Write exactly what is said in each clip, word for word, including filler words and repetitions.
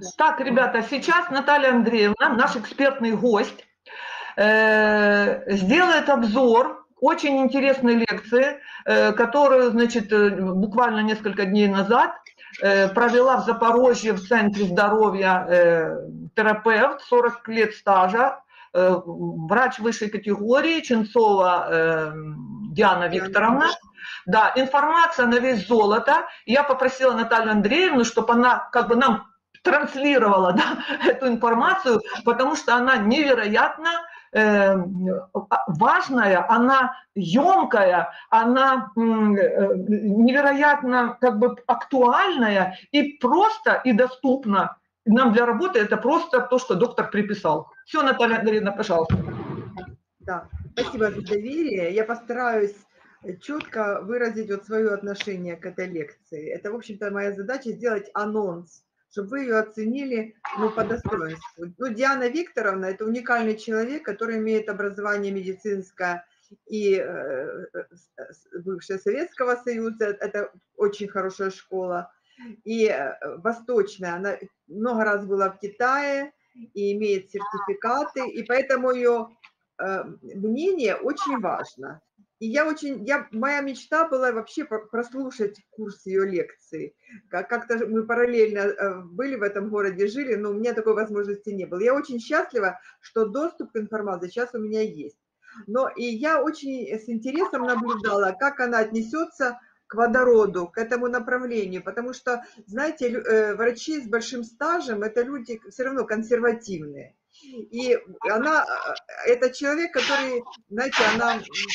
Так, ребята, сейчас Наталья Андреевна, наш экспертный гость, э, сделает обзор очень интересной лекции, э, которую, значит, буквально несколько дней назад э, провела в Запорожье в Центре здоровья э, терапевт, сорок лет стажа, э, врач высшей категории, Ченцова э, Диана Викторовна. Да, информация на вес золота. Я попросила Наталью Андреевну, чтобы она как бы нам транслировала, да, эту информацию, потому что она невероятно э, важная, она емкая, она э, невероятно как бы актуальная и просто и доступна. Нам для работы это просто то, что доктор приписал. Все, Наталья Андреевна, пожалуйста. Да, спасибо за доверие. Я постараюсь четко выразить вот свое отношение к этой лекции. Это, в общем-то, моя задача сделать анонс, чтобы вы ее оценили, ну, по достоинству. Ну, Диана Викторовна – это уникальный человек, который имеет образование медицинское и э, бывшего Советского Союза, это очень хорошая школа, и э, восточная, она много раз была в Китае и имеет сертификаты, и поэтому ее э, мнение очень важно. И я очень, я, моя мечта была вообще прослушать курс ее лекции. Как-то мы параллельно были в этом городе, жили, но у меня такой возможности не было. Я очень счастлива, что доступ к информации сейчас у меня есть. Но и я очень с интересом наблюдала, как она отнесется к водороду, к этому направлению, потому что, знаете, врачи с большим стажем – это люди все равно консервативные. И она, это человек, который, знаете, она,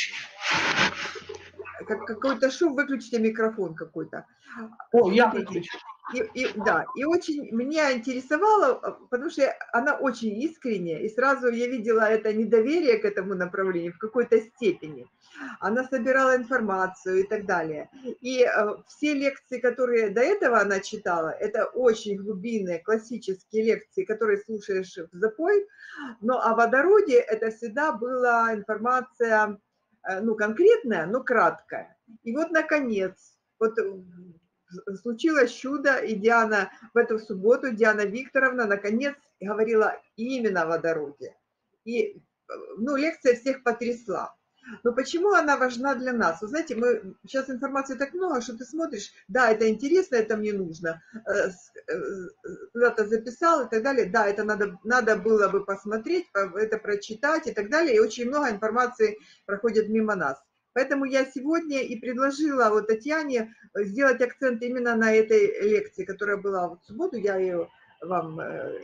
как какой-то шум, выключите микрофон какой-то. О, я выключу. И, и, да, и очень меня интересовало, потому что она очень искренняя, и сразу я видела это недоверие к этому направлению в какой-то степени. Она собирала информацию и так далее. И э, все лекции, которые до этого она читала, это очень глубинные классические лекции, которые слушаешь в запой, но о водороде это всегда была информация, э, ну, конкретная, но краткая. И вот, наконец, вот случилось чудо, и Диана в эту субботу, Диана Викторовна, наконец говорила именно о водороде. И, ну, лекция всех потрясла. Но почему она важна для нас? Вы знаете, мы сейчас информации так много, что ты смотришь, да, это интересно, это мне нужно, куда-то записал и так далее, да, это надо, надо было бы посмотреть, это прочитать и так далее, и очень много информации проходит мимо нас. Поэтому я сегодня и предложила вот Татьяне сделать акцент именно на этой лекции, которая была в субботу. Я ее вам,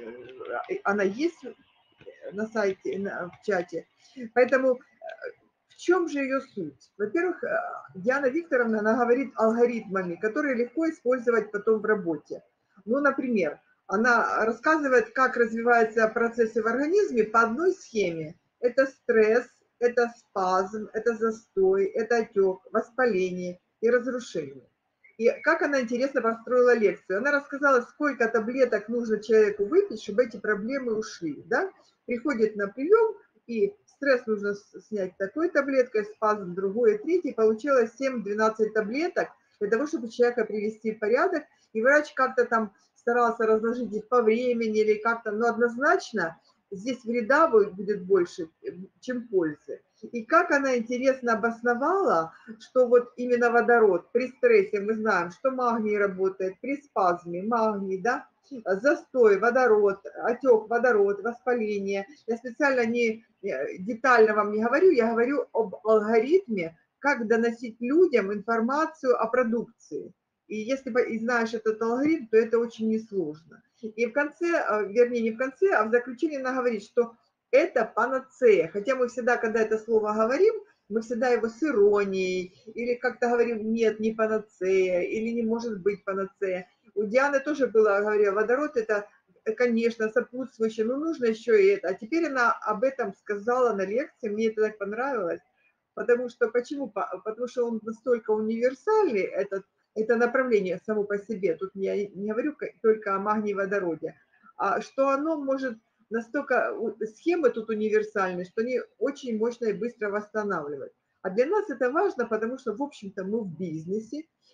она есть на сайте, в чате. Поэтому в чем же ее суть? Во-первых, Диана Викторовна, она говорит алгоритмами, которые легко использовать потом в работе. Ну, например, она рассказывает, как развиваются процессы в организме по одной схеме. Это стресс, это спазм, это застой, это отек, воспаление и разрушение. И как она интересно построила лекцию. Она рассказала, сколько таблеток нужно человеку выпить, чтобы эти проблемы ушли. Да? Приходит на прием, и стресс нужно снять такой таблеткой, спазм другой, третий. Получилось семь-двенадцать таблеток для того, чтобы человека привести в порядок. И врач как-то там старался разложить их по времени или как-то, но однозначно здесь вреда будет больше, чем пользы. И как она интересно обосновала, что вот именно водород при стрессе, мы знаем, что магний работает, при спазме магний, да, застой, водород, отек, водород, воспаление. Я специально не детально вам не говорю, я говорю об алгоритме, как доносить людям информацию о продукции. И если знаешь этот алгоритм, то это очень несложно. И в конце, вернее, не в конце, а в заключении она говорит, что это панацея. Хотя мы всегда, когда это слово говорим, мы всегда его с иронией, или как-то говорим, нет, не панацея, или не может быть панацея. У Дианы тоже было, говорю, водород это, конечно, сопутствующее, но нужно еще и это. А теперь она об этом сказала на лекции, мне это так понравилось. Потому что, почему? Потому что он настолько универсальный, этот это направление само по себе, тут я не говорю только о магний-водороде, а что оно может настолько, схемы тут универсальны, что они очень мощно и быстро восстанавливают. А для нас это важно, потому что, в общем-то, мы в бизнесе,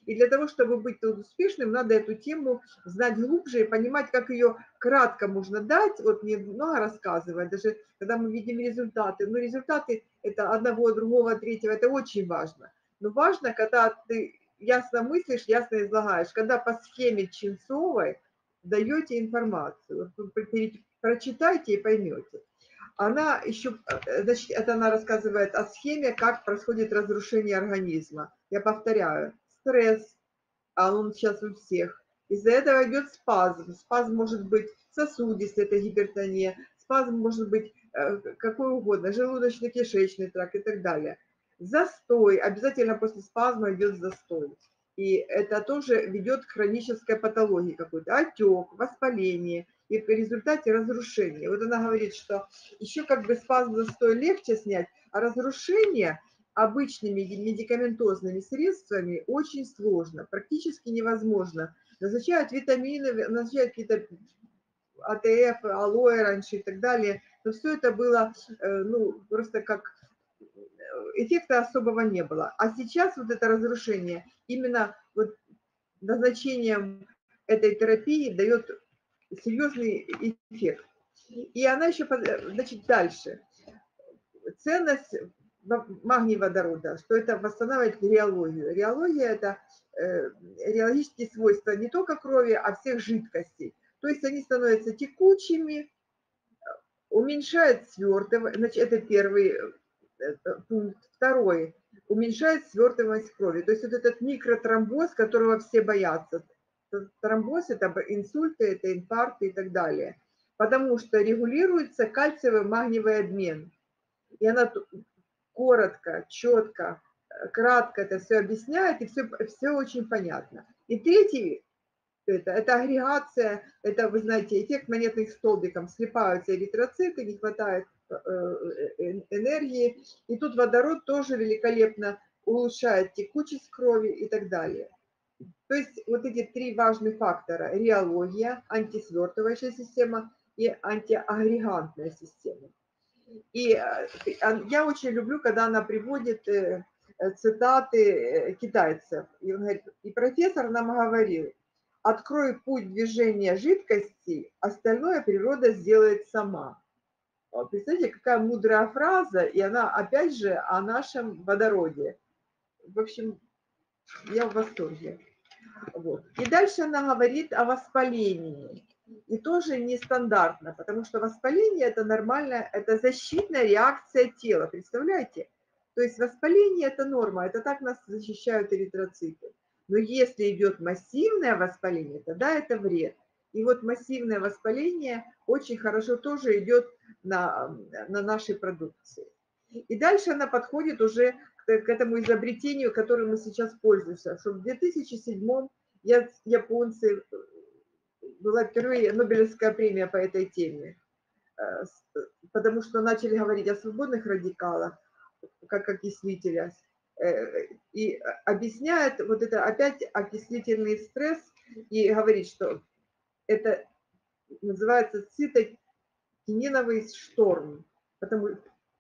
И для того, чтобы быть тут успешным, надо эту тему знать глубже и понимать, как ее кратко можно дать. Вот мне много рассказывать, даже когда мы видим результаты. Но результаты это одного, другого, третьего, это очень важно. Но важно, когда ты ясно мыслишь, ясно излагаешь, когда по схеме Ченцовой даете информацию. Вот прочитайте и поймете. Она еще, значит, это она рассказывает о схеме, как происходит разрушение организма. Я повторяю, стресс, а он сейчас у всех. Из-за этого идет спазм. Спазм может быть сосудистый, это гипертония. Спазм может быть какой угодно, желудочно-кишечный тракт и так далее. Застой, обязательно после спазма идет застой. И это тоже ведет к хронической патологии какой-то, отек, воспаление, и в результате разрушение. Вот она говорит, что еще как бы спазм, застой легче снять, а разрушение обычными медикаментозными средствами очень сложно, практически невозможно. Назначают витамины, назначают какие-то А Т Ф, алоэ раньше и так далее, но все это было, ну, просто как эффекта особого не было. А сейчас вот это разрушение, именно вот назначением этой терапии дает серьезный эффект. И она еще, значит, дальше. Ценность магния водорода, что это восстанавливает реологию. Реология – это э, реологические свойства не только крови, а всех жидкостей. То есть они становятся текучими, уменьшает свертывание, значит, это первый пункт. Второй – уменьшает свертываемость крови. То есть вот этот микротромбоз, которого все боятся. Тромбоз – это инсульты, это инфаркты и так далее. Потому что регулируется кальциевый магниевый обмен. И она коротко, четко, кратко это все объясняет, и все, все очень понятно. И третий это, это агрегация, это, вы знаете, эффект монетных столбиков. Слипаются эритроциты, не хватает энергии. И тут водород тоже великолепно улучшает текучесть крови и так далее. То есть вот эти три важных фактора: реология, антисвертывающая система и антиагрегантная система. И я очень люблю, когда она приводит цитаты китайцев. И, он говорит, и профессор нам говорил: открой путь движения жидкости, остальное природа сделает сама. Представляете, какая мудрая фраза, и она опять же о нашем водороде. В общем, я в восторге. Вот. И дальше она говорит о воспалении. И тоже нестандартно, потому что воспаление это нормальная, это защитная реакция тела, представляете? То есть воспаление это норма, это так нас защищают эритроциты. Но если идет массивное воспаление, тогда это вред. И вот массивное воспаление очень хорошо тоже идет на, на нашей продукции. И дальше она подходит уже к, к этому изобретению, которым мы сейчас пользуемся, что в две тысячи седьмом я, японцы, была впервые Нобелевская премия по этой теме, потому что начали говорить о свободных радикалах, как окислителях, и объясняет вот это опять окислительный стресс, и говорит, что это называется цитокининовый шторм, потому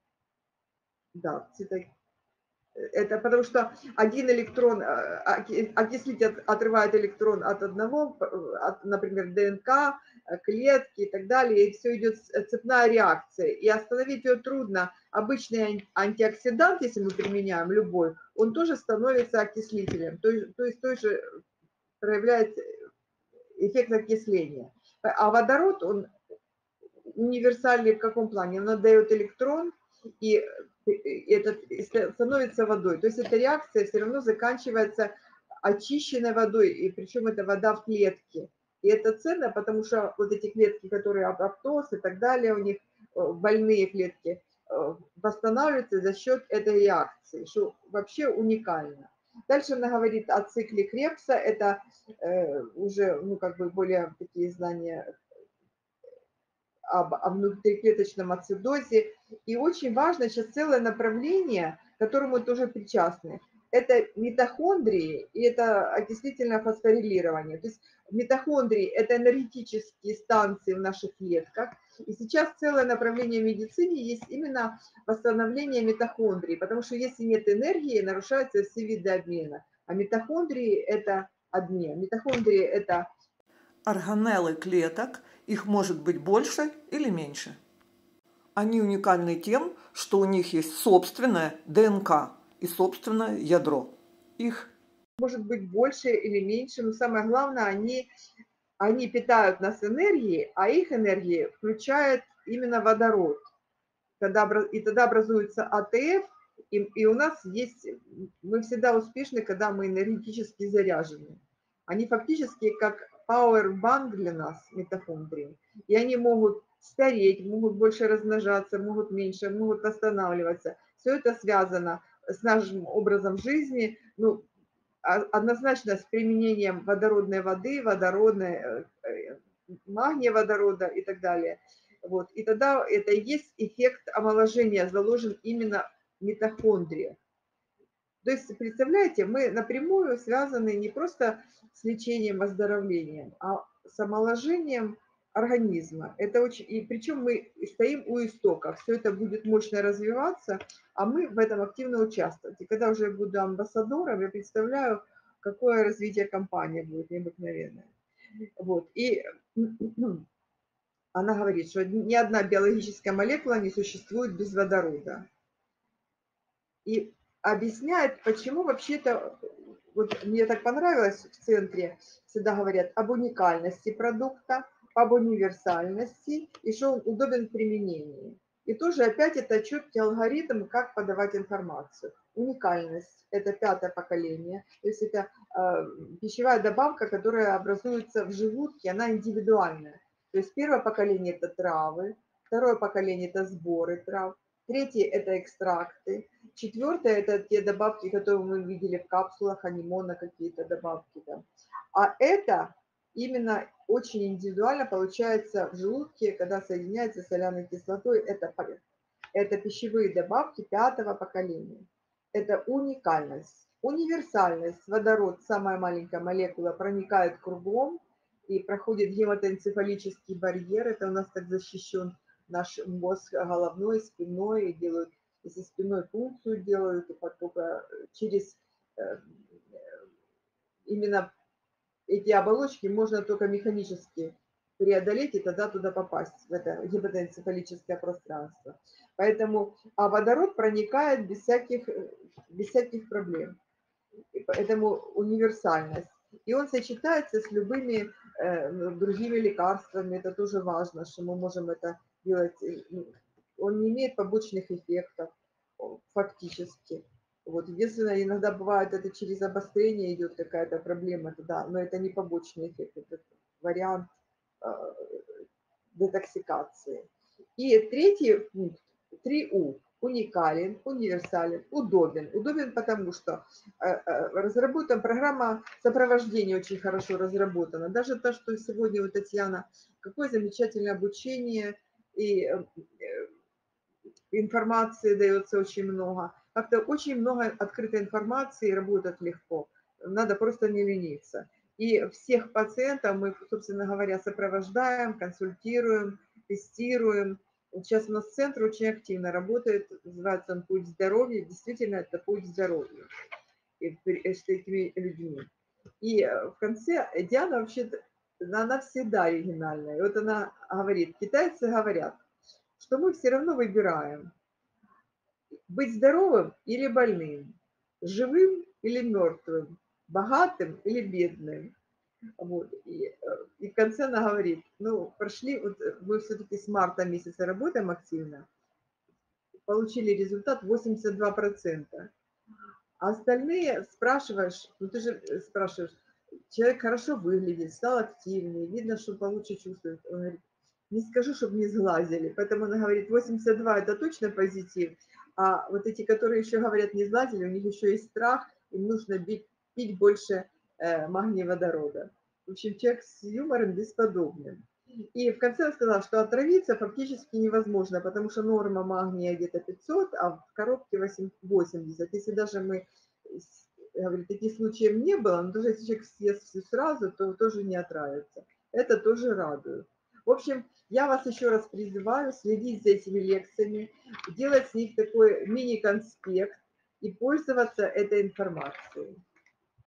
да, цитокининовый. Это потому что один электрон, окислитель отрывает электрон от одного, от, например, ДНК, клетки и так далее, и все идет цепная реакция. И остановить ее трудно. Обычный антиоксидант, если мы применяем любой, он тоже становится окислителем, то есть, то есть тоже проявляет эффект окисления. А водород, он универсальный в каком плане? Он отдает электрон, и это становится водой. То есть эта реакция все равно заканчивается очищенной водой, и причем это вода в клетке. И это ценно, потому что вот эти клетки, которые апоптоз и так далее, у них больные клетки, восстанавливаются за счет этой реакции, что вообще уникально. Дальше она говорит о цикле Крепса, это э, уже ну, как бы более такие знания об, о внутриклеточном ацидозе. И очень важно сейчас целое направление, к которому тоже причастны. Это митохондрии и это окислительное фосфорилирование. То есть митохондрии – это энергетические станции в наших клетках. И сейчас целое направление в медицине есть именно восстановление митохондрий, потому что если нет энергии, нарушаются все виды обмена. А митохондрии это одни. Митохондрии это органеллы клеток, их может быть больше или меньше. Они уникальны тем, что у них есть собственная ДНК и собственное ядро. Их может быть больше или меньше, но самое главное, они, они питают нас энергией, а их энергии включает именно водород. Тогда, и тогда образуется АТФ, и, и у нас есть, мы всегда успешны, когда мы энергетически заряжены. Они фактически как пауэрбанк для нас, митохондрии. И они могут стареть, могут больше размножаться, могут меньше, могут восстанавливаться. Все это связано с нашим образом жизни, ну, однозначно с применением водородной воды, водородной, магния водорода и так далее. Вот. И тогда это и есть эффект омоложения, заложен именно в митохондрии. То есть, представляете, мы напрямую связаны не просто с лечением, оздоровлением, а с омоложением организма. Это очень, и причем мы стоим у истоков. Все это будет мощно развиваться, а мы в этом активно участвовать. И когда уже буду амбассадором, я представляю, какое развитие компании будет необыкновенное. Вот. И она говорит, что ни одна биологическая молекула не существует без водорода. И объясняет, почему вообще-то, вот мне так понравилось в центре, всегда говорят об уникальности продукта, об универсальности и что он удобен в применении. И тоже опять это четкий алгоритм, как подавать информацию. Уникальность – это пятое поколение, то есть это э, пищевая добавка, которая образуется в желудке, она индивидуальная. То есть первое поколение – это травы, второе поколение – это сборы трав, третье – это экстракты, четвертое – это те добавки, которые мы видели в капсулах, а не моно какие-то добавки. Да. А это именно очень индивидуально получается в желудке, когда соединяется с соляной кислотой. Это, это пищевые добавки пятого поколения. Это уникальность. Универсальность. Водород, самая маленькая молекула, проникает кругом и проходит гематоэнцефалический барьер. Это у нас так защищен наш мозг головной, спиной, и делают, если спиной функцию делают, и только через именно эти оболочки можно только механически преодолеть и тогда туда попасть, в это гематоэнцефалическое пространство. Поэтому, а водород проникает без всяких, без всяких проблем. Поэтому универсальность. И он сочетается с любыми э, другими лекарствами, это тоже важно, что мы можем это делать. Он не имеет побочных эффектов фактически. Вот, единственное, иногда бывает, это через обострение идет какая-то проблема, да, но это не побочный эффект, это вариант э, детоксикации. И третий пункт, три У, уникален, универсален, удобен. Удобен, потому что э, э, разработана программа сопровождения, очень хорошо разработана. Даже то, что сегодня у Татьяны, какое замечательное обучение, и э, информации дается очень много. Как-то очень много открытой информации, работать легко. Надо просто не лениться. И всех пациентов мы, собственно говоря, сопровождаем, консультируем, тестируем. Сейчас у нас центр очень активно работает, называется он «Путь здоровья». Действительно, это путь здоровья с этими людьми. И в конце Диана вообще, она всегда оригинальная. И вот она говорит, китайцы говорят, что мы все равно выбираем быть здоровым или больным, живым или мертвым, богатым или бедным. Вот. И, и в конце она говорит, ну, прошли, вот мы все-таки с марта месяца работаем активно, получили результат восемьдесят два процента. А остальные спрашиваешь, ну ты же спрашиваешь, человек хорошо выглядит, стал активнее, видно, что получше чувствует. Он говорит, не скажу, чтобы не сглазили. Поэтому она говорит, восемьдесят два это точно позитив. А вот эти, которые еще говорят, не сглазили, у них еще есть страх, им нужно бить, пить больше э, магния водорода. В общем, человек с юмором бесподобным. И в конце он сказал, что отравиться фактически невозможно, потому что норма магния где-то пятьсот, а в коробке восемьдесят. Если даже мы, говорит, таких случаев не было, но даже если человек съест все сразу, то тоже не отравится. Это тоже радует. В общем, я вас еще раз призываю следить за этими лекциями, делать с них такой мини-конспект и пользоваться этой информацией.